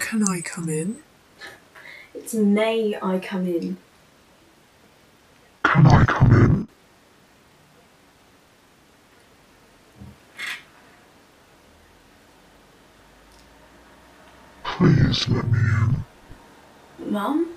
Can I come in? It's may I come in? Can I come in? Please let me in. Mum?